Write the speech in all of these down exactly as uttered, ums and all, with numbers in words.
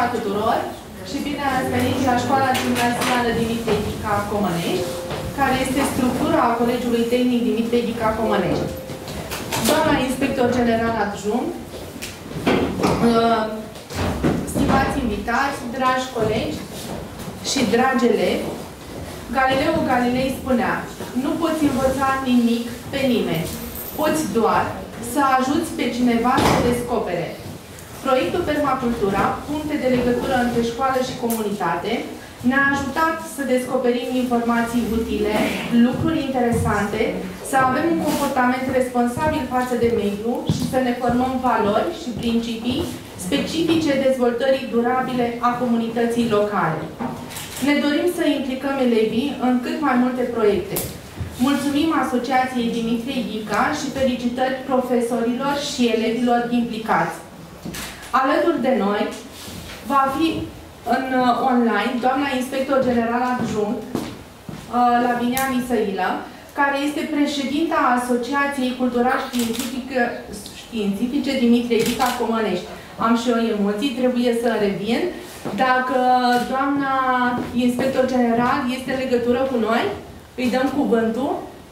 ziua tuturor și bine ați venit la Școala Gimnazială Dimitrie Ghica Comănești, care este structura a Colegiului Tehnic Dimitrie Ghica Comănești. Doamna inspector general adjunct, stimați invitați, dragi colegi și dragi elevi, Galileu Galilei spunea: nu poți învăța nimic pe nimeni, poți doar să ajuți pe cineva să descopere. Proiectul Permacultura, puncte de legătură între școală și comunitate, ne-a ajutat să descoperim informații utile, lucruri interesante, să avem un comportament responsabil față de mediu și să ne formăm valori și principii specifice dezvoltării durabile a comunității locale. Ne dorim să implicăm elevii în cât mai multe proiecte. Mulțumim Asociației Dimitrie Ghica și felicitări profesorilor și elevilor implicați. Alături de noi va fi în uh, online doamna inspector general adjunct uh, Lavinia Misăilă, care este președinta Asociației Cultural-Științifice Științifice Dimitrie Ghica Comănești. Am și eu emoții, trebuie să revin. Dacă doamna inspector general este în legătură cu noi, îi dăm cuvântul.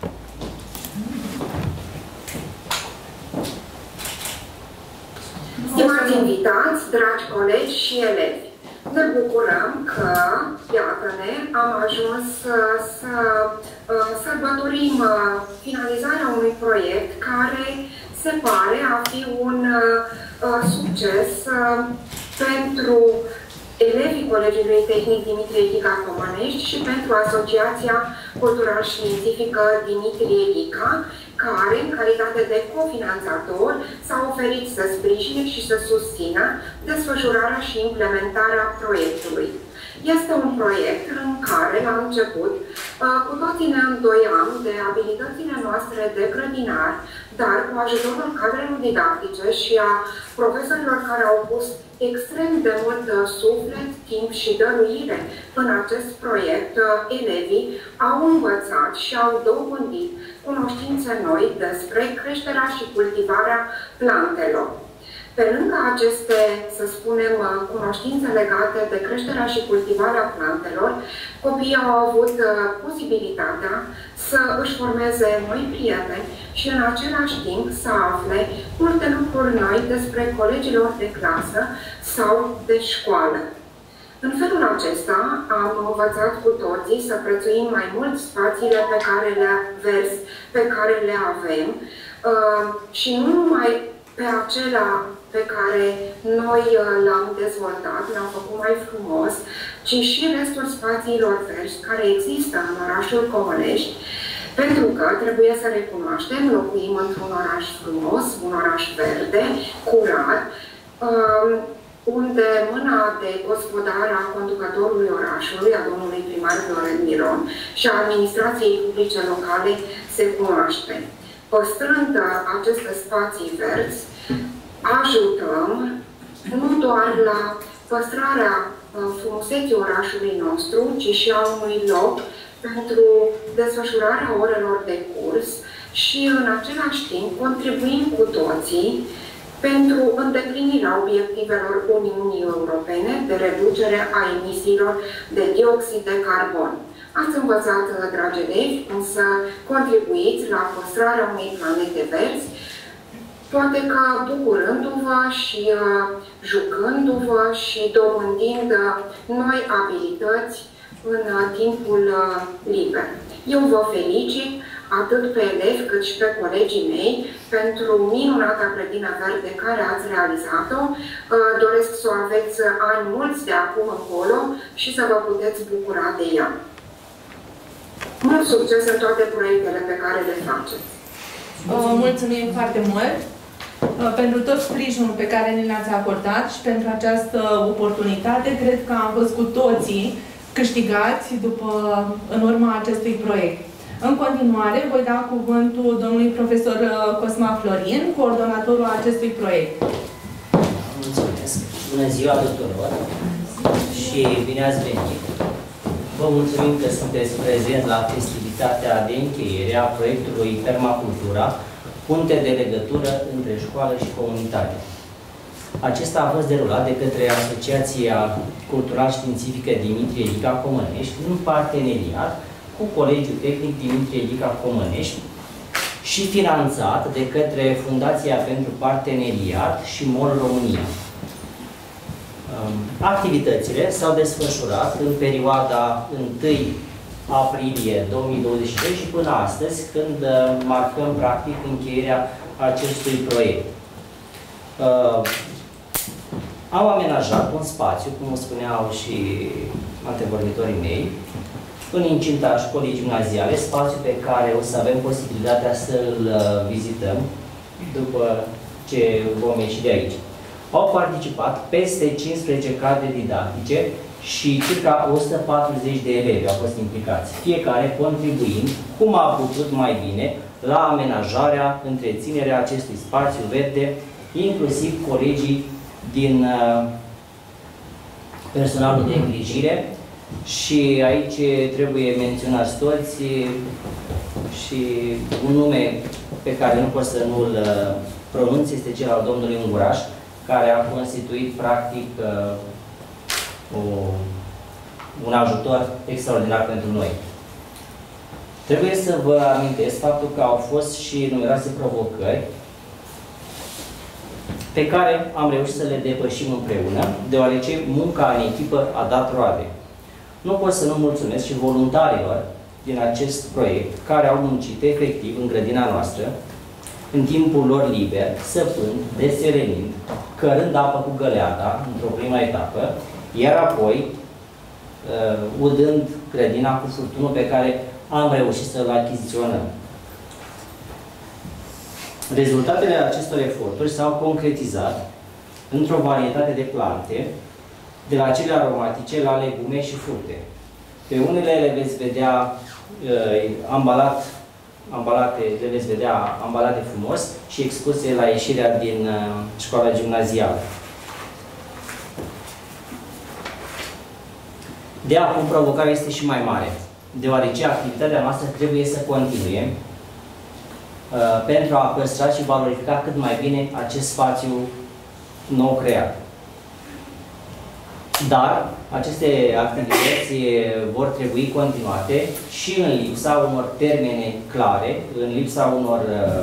Stimați invitați, dragi colegi și elevi, ne bucurăm că, iată-ne, am ajuns să, să uh, sărbătorim uh, finalizarea unui proiect care se pare a fi un uh, succes uh, pentru elevii Colegiului Tehnic Dimitrie Ghica Comănești și pentru Asociația Cultural-Științifică Dimitrie Ghica, care, în calitate de cofinanțator, s-a oferit să sprijine și să susțină desfășurarea și implementarea proiectului. Este un proiect în care, la început, cu toții ne îndoiam de abilitățile noastre de grădinar, dar cu ajutorul cadrelor didactice și a profesorilor care au pus extrem de mult suflet, timp și dăruire în acest proiect, elevii au învățat și au dobândit cunoștințe noi despre creșterea și cultivarea plantelor. Pe lângă aceste, să spunem, cunoștințe legate de creșterea și cultivarea plantelor, copiii au avut posibilitatea să își formeze noi prieteni și în același timp să afle multe lucruri noi despre colegilor de clasă sau de școală. În felul acesta am învățat cu toții să prețuim mai mult spațiile pe care le vers, pe care le avem uh, și nu numai pe acela pe care noi l-am dezvoltat, l-am făcut mai frumos, ci și restul spațiilor verzi care există în orașul Comănești, pentru că, trebuie să recunoaștem, locuim într-un oraș frumos, un oraș verde, curat, unde mâna de gospodară a conducătorului orașului, a domnului primar Florin Miron, și a administrației publice locale se cunoaște. Păstrând aceste spații verzi, ajutăm nu doar la păstrarea frumuseții orașului nostru, ci și a unui loc pentru desfășurarea orelor de curs și în același timp contribuim cu toții pentru îndeplinirea obiectivelor Uniunii Europene de reducere a emisiilor de dioxid de carbon. Ați învățat, dragi elevi, cum să contribuiți la păstrarea unei planete verzi, poate că bucurându-vă și uh, jucându-vă și dobândind uh, noi abilități în uh, timpul uh, liber. Eu vă felicit atât pe elevi cât și pe colegii mei pentru minunata grădină verde care ați realizat-o. Uh, doresc să o aveți ani mulți de acum încolo și să vă puteți bucura de ea. Mult succes în toate proiectele pe care le faceți! Uh, mulțumim foarte mult uh, pentru tot sprijinul pe care ni l-ați acordat și pentru această oportunitate. Cred că am fost cu toții câștigați după, în urma acestui proiect. În continuare, voi da cuvântul domnului profesor Cosma Florin, coordonatorul acestui proiect. Mulțumesc! Bună ziua tuturor și bine ați venit! Vă mulțumim că sunteți prezenți la festivitatea de încheiere a proiectului Permacultura, punte de legătură între școală și comunitate. Acesta a fost derulat de către Asociația Cultural-Științifică Dimitrie Edica Comănești, în parteneriat cu Colegiul Tehnic Dimitrie Edica Comănești și finanțat de către Fundația pentru Parteneriat și MOL România. Activitățile s-au desfășurat în perioada întâi aprilie două mii douăzeci și doi și până astăzi, când marcăm practic încheierea acestui proiect. Am amenajat un spațiu, cum spuneau și antevorbitorii mei, în incinta școlii gimnaziale, spațiu pe care o să avem posibilitatea să-l vizităm după ce vom ieși de aici. Au participat peste cincisprezece cadre didactice și circa o sută patruzeci de elevi au fost implicați, fiecare contribuind cum a putut mai bine la amenajarea, întreținerea acestui spațiu verde, inclusiv colegii din uh, personalul de îngrijire. Și aici trebuie menționați toți și un nume pe care nu pot să nu-l pronunț este cel al domnului Unguraș, care a constituit practic o, un ajutor extraordinar pentru noi. Trebuie să vă amintesc faptul că au fost și numeroase provocări pe care am reușit să le depășim împreună, deoarece munca în echipă a dat roade. Nu pot să nu mulțumesc și voluntarilor din acest proiect, care au muncit efectiv în grădina noastră, în timpul lor liber, săpând, deselenind, cărând apă cu găleata, într-o prima etapă, iar apoi uh, udând grădina cu furtunul pe care am reușit să-l achiziționăm. Rezultatele acestor eforturi s-au concretizat într-o varietate de plante, de la cele aromatice la legume și fructe. Pe unele le veți vedea uh, ambalat, ambalate, le veți vedea ambalate frumos și expuse la ieșirea din uh, școala gimnazială. De acum, provocarea este și mai mare, deoarece activitatea noastră trebuie să continue uh, pentru a păstra și valorifica cât mai bine acest spațiu nou creat. Dar aceste activități vor trebui continuate și în lipsa unor termene clare, în lipsa unor uh,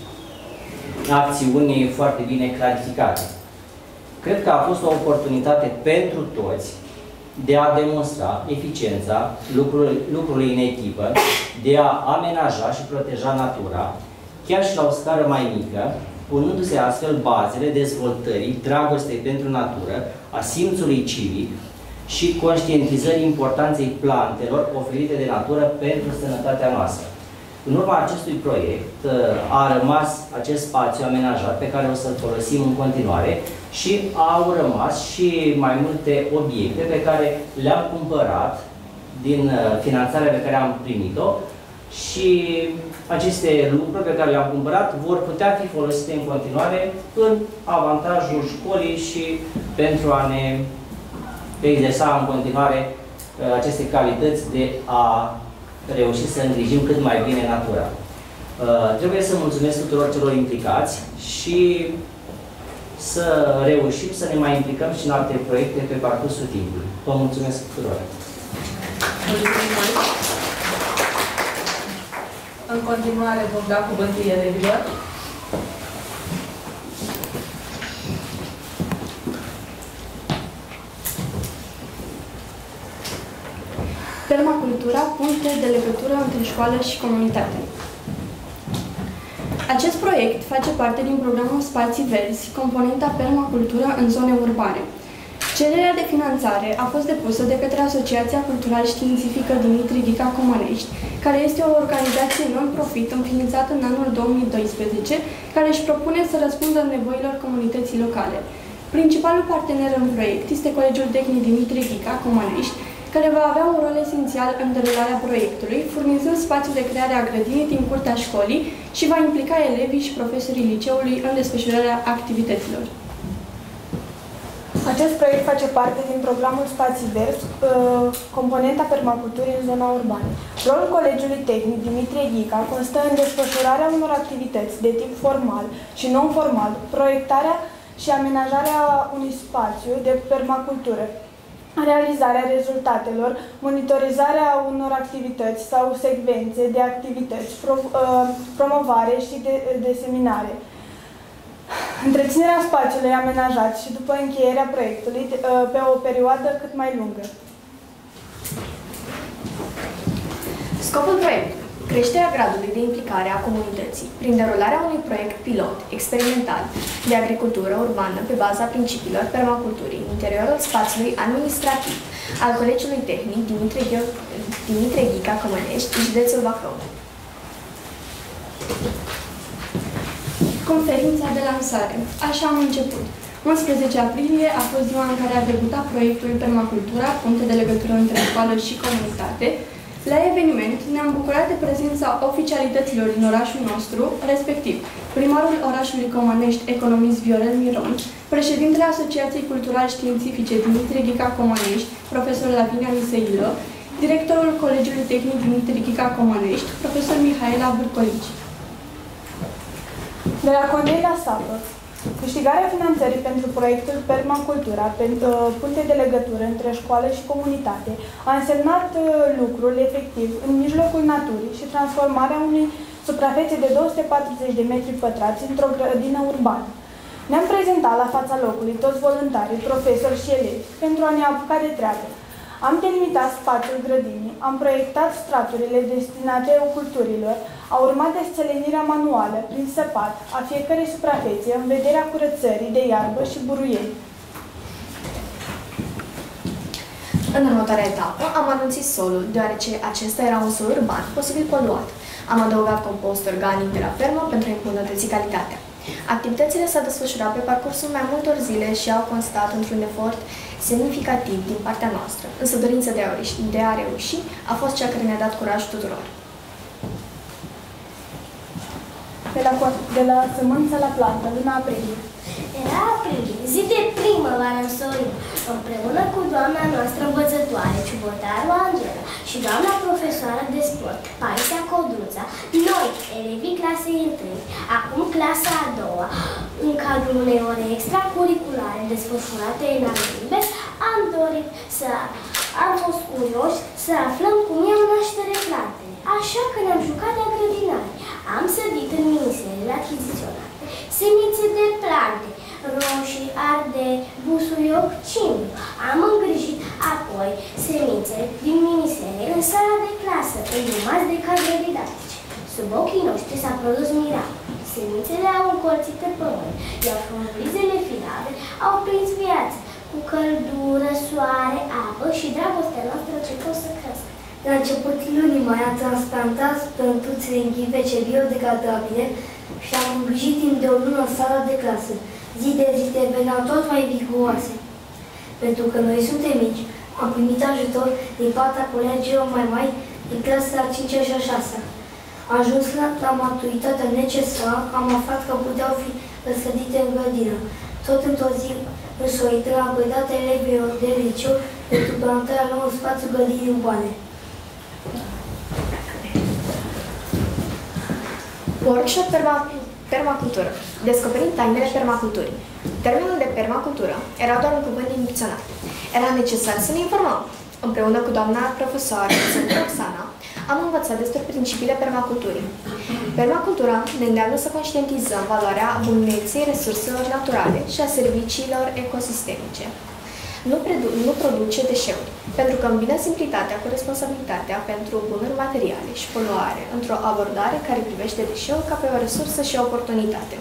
acțiuni foarte bine clarificate. Cred că a fost o oportunitate pentru toți de a demonstra eficiența lucrului, lucrului în echipă, de a amenaja și proteja natura, chiar și la o scară mai mică, punându-se astfel bazele dezvoltării dragostei pentru natură, a simțului civic și conștientizării importanței plantelor oferite de natură pentru sănătatea noastră. În urma acestui proiect a rămas acest spațiu amenajat pe care o să-l folosim în continuare și au rămas și mai multe obiecte pe care le-am cumpărat din finanțarea pe care am primit-o și aceste lucruri pe care le-am cumpărat vor putea fi folosite în continuare în avantajul școlii și pentru a ne exersa în continuare aceste calități de a reuși să îngrijim cât mai bine natura. Trebuie să mulțumesc tuturor celor implicați și să reușim să ne mai implicăm și în alte proiecte pe parcursul timpului. Vă mulțumesc tuturor! În continuare vom da cuvântul elevilor. Permacultura, puncte de legătură între școală și comunitate. Acest proiect face parte din programul Spații Verzi, componenta permacultură în zone urbane. Cererea de finanțare a fost depusă de către Asociația Cultural-Științifică Dimitrie Edica Comănești, care este o organizație non-profit înființată în anul două mii doisprezece, care își propune să răspundă nevoilor comunității locale. Principalul partener în proiect este Colegiul Tehnic Dimitrie Edica Comănești, care va avea un rol esențial în derularea proiectului, furnizând spațiul de creare a grădinii din curtea școlii și va implica elevii și profesorii liceului în desfășurarea activităților. Acest proiect face parte din programul Spații Verzi, componenta permaculturii în zona urbană. Rolul Colegiului Tehnic Dimitrie Edica constă în desfășurarea unor activități de tip formal și non-formal, proiectarea și amenajarea unui spațiu de permacultură, realizarea rezultatelor, monitorizarea unor activități sau secvențe de activități, pro, uh, promovare și de, deseminare, întreținerea spațiului amenajat și după încheierea proiectului uh, pe o perioadă cât mai lungă. Scopul proiectului: creșterea gradului de implicare a comunității prin derularea unui proiect pilot experimental de agricultură urbană pe baza principiilor permaculturii în interiorul spațiului administrativ al Colegiului Tehnic Dimitrie, Dimitrie Ghica Cămănești, județul Bacău. Conferința de lansare. Așa am început. unsprezece aprilie a fost ziua în care a debutat proiectul Permacultura, puncte de legătură între școală și comunitate. La eveniment ne-am bucurat de prezența oficialităților din orașul nostru, respectiv primarul orașului Comănești, economist Viorel Miron, președintele Asociației Cultural-Științifice Dimitrie Ghica Comănești, profesor Lavinia Miseilă, directorul Colegiului Tehnic Dimitrie Ghica Comănești, profesor Mihaela Vârcolici. De la Condei la Sapă. Câștigarea finanțării pentru proiectul Permacultura, punte de legătură între școală și comunitate, a însemnat lucrul efectiv în mijlocul naturii și transformarea unei suprafețe de două sute patruzeci de metri pătrați într-o grădină urbană. Ne-am prezentat la fața locului toți voluntarii, profesori și elevi pentru a ne apuca de treabă. Am delimitat spațiul grădinii, am proiectat straturile destinate culturilor, a urmat desțelenirea manuală, prin săpat, a fiecărei suprafețe, în vederea curățării de iarbă și buruieni. În următoarea etapă am anunțit solul, deoarece acesta era un sol urban, posibil poluat. Am adăugat compost organic de la fermă pentru a îmbunătăți calitatea. Activitățile s-au desfășurat pe parcursul mai multor zile și au constat într-un efort semnificativ din partea noastră, însă dorința de a, de a reuși a fost cea care ne-a dat curaj tuturor. De la, de la sămânță la plantă, luna aprilie. Era aprilie, zi de primăvară în Sorin, împreună cu doamna noastră învățătoare, Ciubotaru Angela, și doamna profesoară de sport, Paisia Codruța, noi, elevii clasei întâi, acum clasa a doua, în cadrul unei ore extracurriculare desfășurate în Albibe, am dorit să am fost curioși să aflăm cum iau naștere plantele, așa că ne-am jucat de grădinari. Am sădit în miniserele achiziționate semințe de plante, roșii, ardei, busuioc, cimbu. Am îngrijit apoi semințe din minisere în sala de clasă, îndrumați de cadre didactice. Sub ochii noștri s-a produs miracol. Semințele au încolțit pe pământ, iar frunzele finale au prins viață, cu căldură, soare, apă și dragostea noastră început să crească. La începutul lunii mai am transplantat plântuțe înghivece biodegradabile și am îngrijit timp de o lună în sala de clasă. Zi de zi deveneau tot mai viguroase. Pentru că noi suntem mici, am primit ajutor din partea colegilor mai mari din clasa a cincea și a șasea. Ajuns la, la maturitatea necesară, am aflat că puteau fi răsădite în grădină. Tot într-o zi însorită am predat elevilor de liceu pentru plantarea lor în spațiul grădinii urbane. Workshop Permacultură. Descoperind tainele permaculturii. Termenul de permacultură era doar un cuvânt din dicționar. Era necesar să ne informăm. Împreună cu doamna profesoară Roxana, am învățat despre principiile permaculturii. Permacultura ne îndeamnă să conștientizăm valoarea bunătății resurselor naturale și a serviciilor ecosistemice. Nu, nu produce deșeuri, pentru că îmbină simplitatea cu responsabilitatea pentru bunuri materiale și poluare într-o abordare care privește deșeul ca pe o resursă și o oportunitate.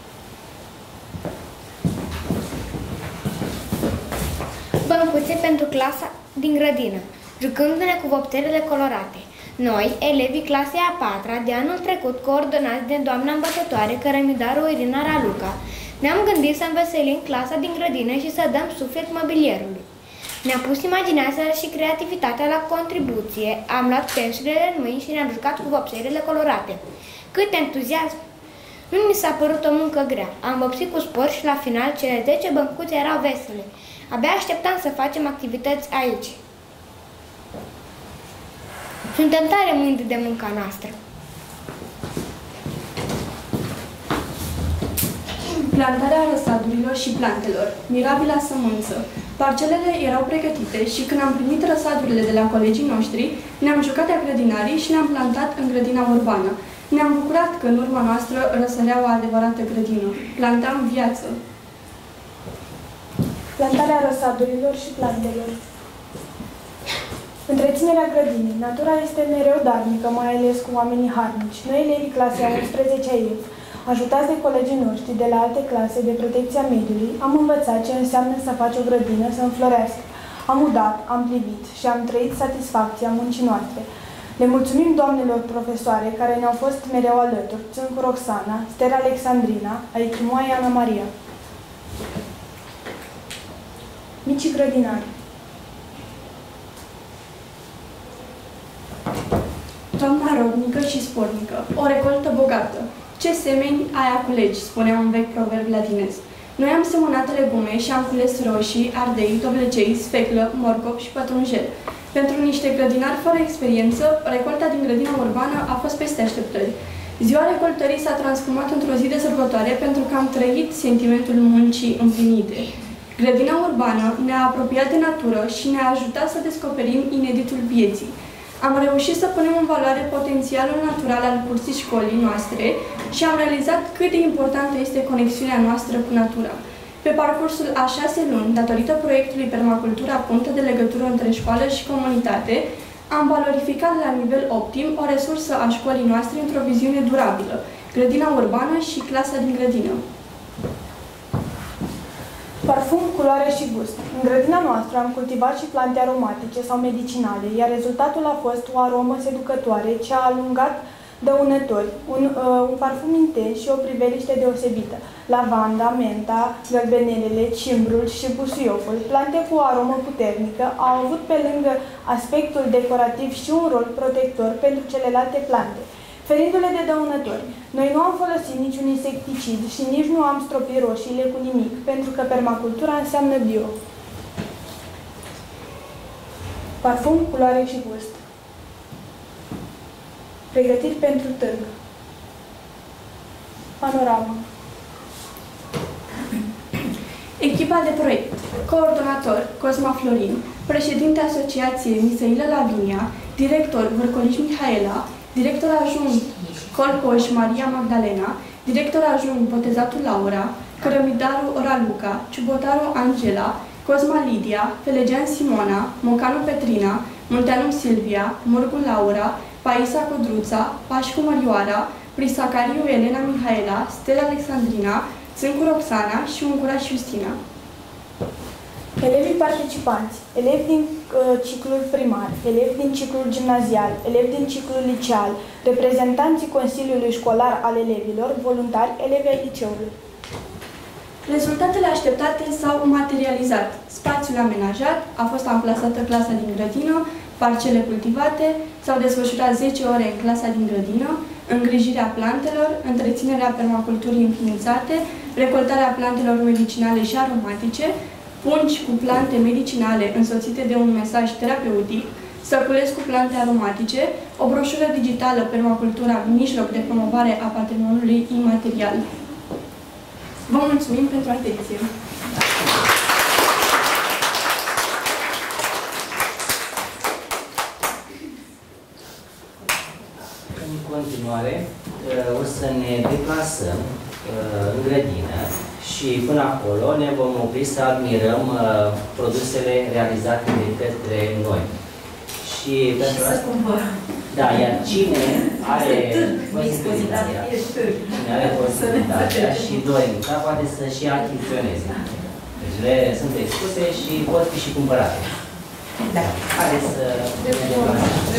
Băncuțe pentru clasa din grădină, jucându-ne cu vopserele colorate. Noi, elevii clasei a patra, de anul trecut, coordonați de doamna învățătoare Cărămidaru Irina Raluca, ne-am gândit să înveselim clasa din grădină și să dăm suflet mobilierului. Ne-a pus imaginația și creativitatea la contribuție, am luat pensulele în mâini și ne-am jucat cu vopserele colorate. Cât entuziasm! Nu mi s-a părut o muncă grea. Am vopsit cu spor și la final cele zece băncuțe erau vesele. Abia așteptam să facem activități aici. Suntem tare mândri de munca noastră. Plantarea răsadurilor și plantelor, mirabila sămânță. Parcelele erau pregătite și când am primit răsadurile de la colegii noștri, ne-am jucat a grădinarii și ne-am plantat în grădina urbană. Ne-am bucurat că în urma noastră răsărea o adevărată grădină. Plantam viață. Plantarea răsadurilor și plantelor. Întreținerea grădinii. Natura este mereu darnică, mai ales cu oamenii harnici. Noi, elevii clasei a unsprezecea E F, ajutați de colegii noștri de la alte clase de protecția mediului, am învățat ce înseamnă să faci o grădină să înflorească. Am udat, am privit și am trăit satisfacția muncii noastre. Le mulțumim doamnelor profesoare care ne-au fost mereu alături, Țâncu Roxana, Stera Alexandrina, Aichimoaia Ana Maria. Micii grădinari. Toamna rodnică și spornică, o recoltă bogată. Ce semeni, aia culegi, spunea un vechi proverb latinez. Noi am semănat legume și am cules roșii, ardei, dovlecei, sfeclă, morcov și pătrunjel. Pentru niște grădinari fără experiență, recolta din grădina urbană a fost peste așteptări. Ziua recoltării s-a transformat într-o zi de sărbătoare pentru că am trăit sentimentul muncii împlinite. Grădina urbană ne-a apropiat de natură și ne-a ajutat să descoperim ineditul vieții. Am reușit să punem în valoare potențialul natural al cursii școlii noastre și am realizat cât de importantă este conexiunea noastră cu natura. Pe parcursul a șase luni, datorită proiectului Permacultura, punct de legătură între școală și comunitate, am valorificat la nivel optim o resursă a școlii noastre într-o viziune durabilă, grădina urbană și clasa din grădină. Parfum, culoare și gust. În grădina noastră am cultivat și plante aromatice sau medicinale, iar rezultatul a fost o aromă seducătoare ce a alungat dăunători, un, uh, un parfum intens și o priveliște deosebită. Lavanda, menta, gălbenelele, cimbrul și busuioful, plante cu o aromă puternică, au avut pe lângă aspectul decorativ și un rol protector pentru celelalte plante, ferindu-le de dăunători. Noi nu am folosit niciun insecticid și nici nu am stropit roșiile cu nimic, pentru că permacultura înseamnă bio. Parfum, culoare și gust. Pregătiri pentru târg. Panoramă. Echipa de proiect. Coordonator Cosma Florin, președinte Asociației Misaila Lavinia, director Vârcoliș Mihaela, director adjunct Colcoș Maria Magdalena, director adjunct Botezatul Laura, Cărămidaru Raluca, Ciubotaru Angela, Cosma Lidia, Felegean Simona, Mocanu Petrina, Munteanu Silvia, Murgu Laura, Paisa Codruța, Pașcu Mărioara, Prisacariu Elena Mihaela, Stella Alexandrina, Țâncu Roxana și Unguraș Justina. Elevii participanți, elevi din uh, ciclul primar, elevi din ciclul gimnazial, elevi din ciclul liceal, reprezentanții Consiliului Școlar al elevilor, voluntari, elevi ai liceului. Rezultatele așteptate s-au materializat. Spațiul amenajat, a fost amplasată clasa din grădină, parcele cultivate, s-au desfășurat zece ore în clasa din grădină, îngrijirea plantelor, întreținerea permaculturii înființate, recoltarea plantelor medicinale și aromatice, pungi cu plante medicinale însoțite de un mesaj terapeutic, săculesc cu plante aromatice, o broșură digitală Permacultura, mijloc de promovare a patrimoniului imaterial. Vă mulțumim pentru atenție! În continuare, o să ne deplasăm în grădină și până acolo ne vom opri să admirăm produsele realizate de către noi. Și, și pentru să cumpărăm. Da, iar cine are posibilitatea, cine are posibilitatea și dorința, poate să și achiziționeze. Deci le sunt expuse și pot fi și cumpărate. Da. Haideți să ne deplasăm.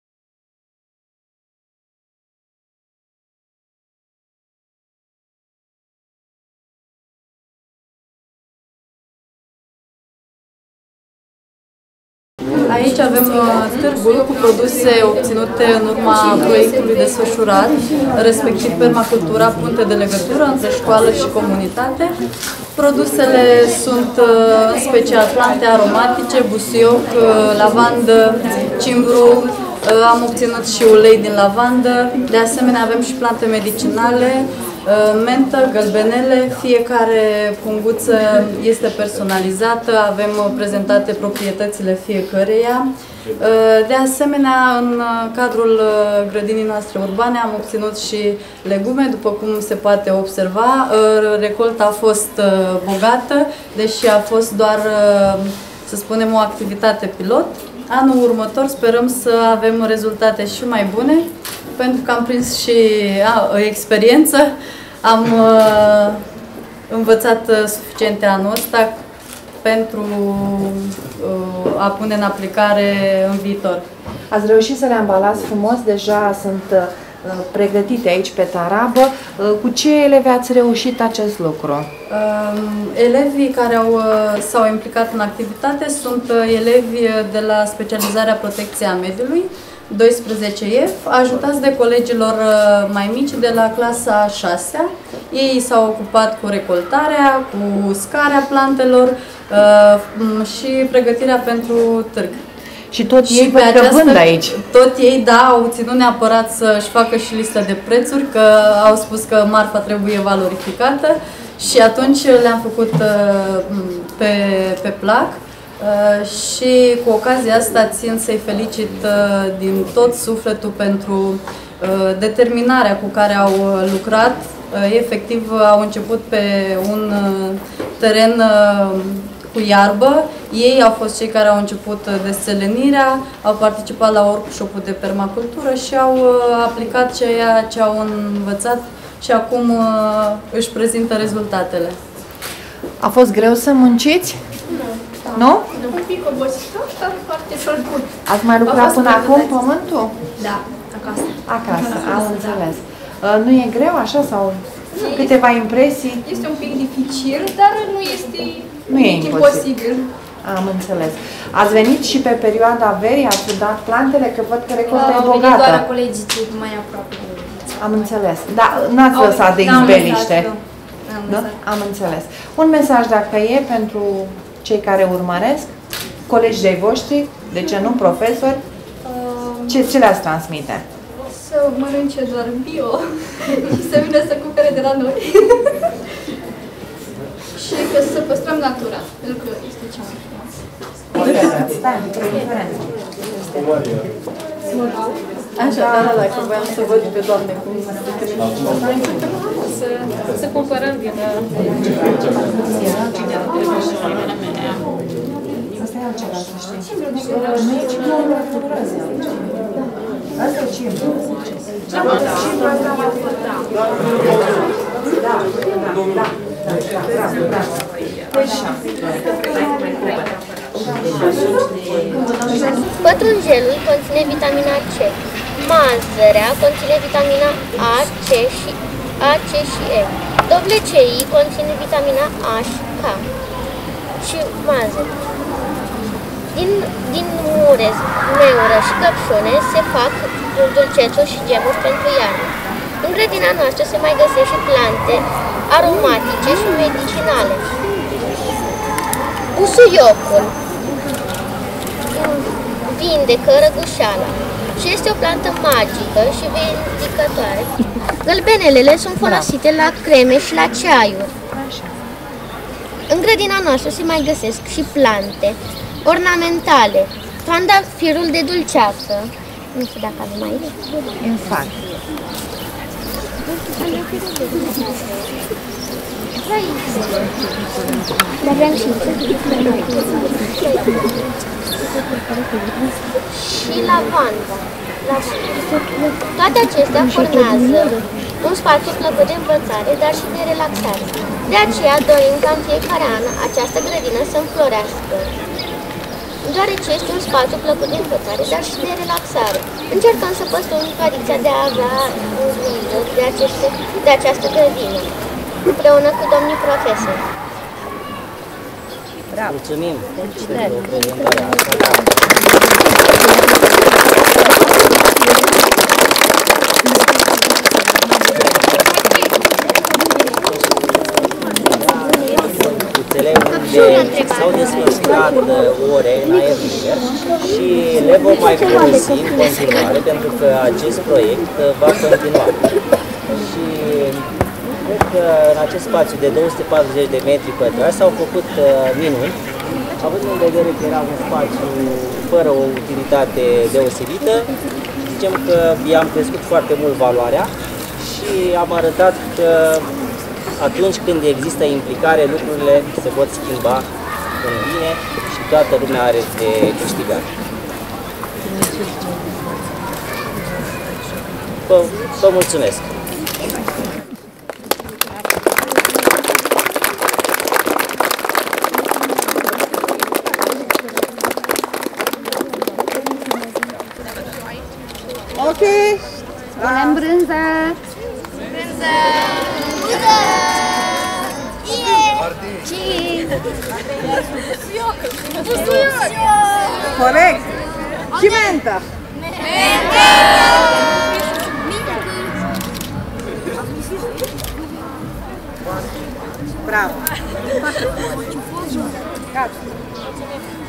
Aici avem târgul cu produse obținute în urma proiectului desfășurat, respectiv permacultura, punte de legătură între școală și comunitate. Produsele sunt în special plante aromatice, busuioc, lavandă, cimbru, am obținut și ulei din lavandă, de asemenea avem și plante medicinale, mentă, gălbenele, fiecare punguță este personalizată, avem prezentate proprietățile fiecăreia. De asemenea, în cadrul grădinii noastre urbane am obținut și legume, după cum se poate observa. Recolta a fost bogată, deși a fost doar, să spunem, o activitate pilot. Anul următor sperăm să avem rezultate și mai bune, pentru că am prins și a, o experiență. Am uh, învățat uh, suficiente anul ăsta pentru uh, a pune în aplicare în viitor. Ați reușit să le ambalați frumos, deja sunt uh, pregătite aici pe tarabă. Uh, cu ce elevi ați reușit acest lucru? Uh, elevii care au, uh, s-au implicat în activitate sunt uh, elevi de la specializarea protecția mediului, doisprezece F, ajutați de colegilor mai mici de la clasa a șasea. Ei s-au ocupat cu recoltarea, cu uscarea plantelor uh, și pregătirea pentru târg. Și tot și ei pe această, vând aici? Tot ei, da, au ținut neapărat să-și facă și listă de prețuri, că au spus că marfa trebuie valorificată și atunci le-am făcut uh, pe, pe plac. Uh, și cu ocazia asta țin să-i felicit uh, din tot sufletul pentru uh, determinarea cu care au lucrat. Uh, efectiv, au început pe un uh, teren uh, cu iarbă. Ei au fost cei care au început desțelenirea, au participat la workshop-ul de permacultură și au uh, aplicat ceea ce au învățat și acum uh, își prezintă rezultatele. A fost greu să munciți? Nu? Un pic obositor, dar foarte plăcut. Ați mai lucrat până acum pământul? Da, acasă. Acasă, am înțeles. Nu e greu așa sau câteva impresii? Este un pic dificil, dar nu este nu e imposibil. Am înțeles. Ați venit și pe perioada verii, ați dat plantele, că văd că recolta e bogată. Au venit doar colegii mai aproape. Am înțeles. Dar n-ați lăsat de izbeliște. Nu? Am înțeles. Un mesaj dacă e pentru cei care urmăresc, colegi de-ai voștri, de ce nu profesori, ce, ce le-ați transmite? Să mănânce doar bio și să vină să cumpere de la noi. Și că să păstrăm natura, pentru că este cea mai frumoasă. Așa, da, da, da, că voiam să văd pe doamne cum să, să cumpărăm din asta e altceva, să știi. Nu e cine o lucrează. Asta e cine? Da, da, da. Pătrunjelul conține vitamina C. Mazărea conține vitamina A, C și A, C și E. Dovleceii conține vitamina A și K. Și mazăre. Din, din murez, meură și căpșune se fac dulcețuri și gemuri pentru iarnă. În grădina noastră se mai găsesc și plante aromatice și medicinale. Busuiocul vindecă răgușeala și este o plantă magică și vindicătoare. Gălbenelele sunt folosite la creme și la ceaiuri. În grădina noastră se mai găsesc și plante ornamentale, trandafirul de dulceață. Nu știu dacă avem aici. Infant. Dar vreau și și lavanda. Toate acestea formează un spațiu plăcut de învățare, dar și de relaxare. De aceea dorim ca în fiecare an această grădină să înflorească, deoarece este un spațiu plăcut de învățare, dar și de relaxare. Încercăm să păstrăm tradiția de a avea grijă de, aceste, de această grădină, împreună cu domnii profesori. Bravo. Mulțumim pentru prezentarea asta. Unde s-au desfășurat ore în aer liber și le vom mai folosi în continuare pentru că acest proiect va continua. Și acest spațiu de două sute patruzeci de metri pătrați s-au făcut uh, minuni, având în vedere că era un spațiu fără o utilitate deosebită. Zicem că i-am crescut foarte mult valoarea și am arătat că atunci când există implicare, lucrurile se pot schimba în bine și toată lumea are de câștigat. Vă, vă mulțumesc! Ok! Punem brânză! Brânză! Brânză! Corect! Și mentă! Bravo! Gata!